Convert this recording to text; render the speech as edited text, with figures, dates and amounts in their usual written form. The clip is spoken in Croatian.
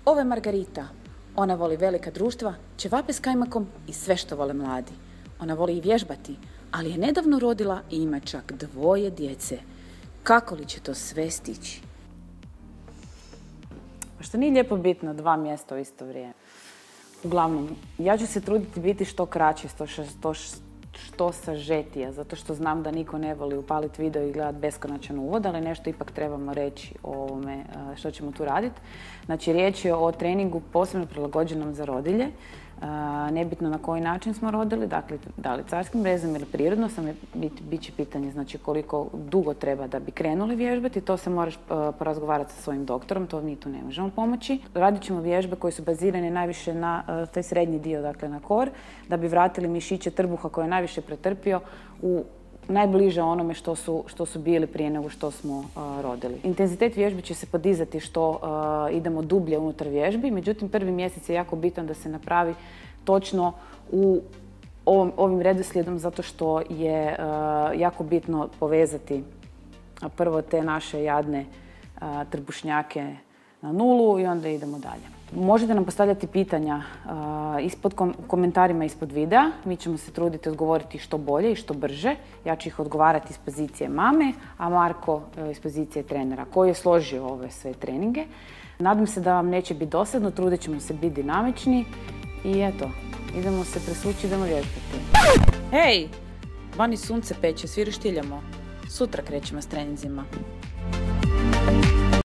Ovo je Margarita. Ona voli velika društva, ćevape s kajmakom i sve što vole mladi. Ona voli i vježbati, ali je nedavno rodila i ima čak 2 djece. Kako li će to sve stići? Što nije lijepo biti na 2 mjesta u isto vrijeme. Uglavnom, ja ću se truditi biti što kraće, što sažetija, zato što znam da niko ne voli upaliti video i gledati beskonačan uvod, ali nešto ipak trebamo reći o ovome što ćemo tu raditi. Znači, riječ je o treningu posebno prilagođenom za rodilje. Nebitno na koji način smo rodili, dakle, da li carskim rezom ili prirodno, bit će pitanje znači, koliko dugo treba da bi krenuli vježbati. To se moraš porazgovarati sa svojim doktorom, to mi tu ne možemo pomoći. Radit ćemo vježbe koje su bazirane najviše na taj srednji dio, dakle na kor, da bi vratili mišiće trbuha koje je najviše pretrpio u najbliže onome što su bili prije nego što smo rodili. Intenzitet vježbi će se podizati što idemo dublje unutar vježbi, međutim prvi mjesec je jako bitan da se napravi točno u ovim redoslijedom zato što je jako bitno povezati prvo te naše jadne trbušnjake na nulu i onda idemo dalje. Možete nam postavljati pitanja ispod komentarima ispod videa. Mi ćemo se truditi odgovoriti što bolje i što brže. Ja ću ih odgovarati iz pozicije mame, a Marko iz pozicije trenera koji je složio ove sve treninge. Nadam se da vam neće biti dosadno, trudit ćemo se biti dinamični i eto, idemo se presući, idemo vježbati. Hej! Vani sunce peče, svi roštiljamo. Sutra krećemo s treninzima.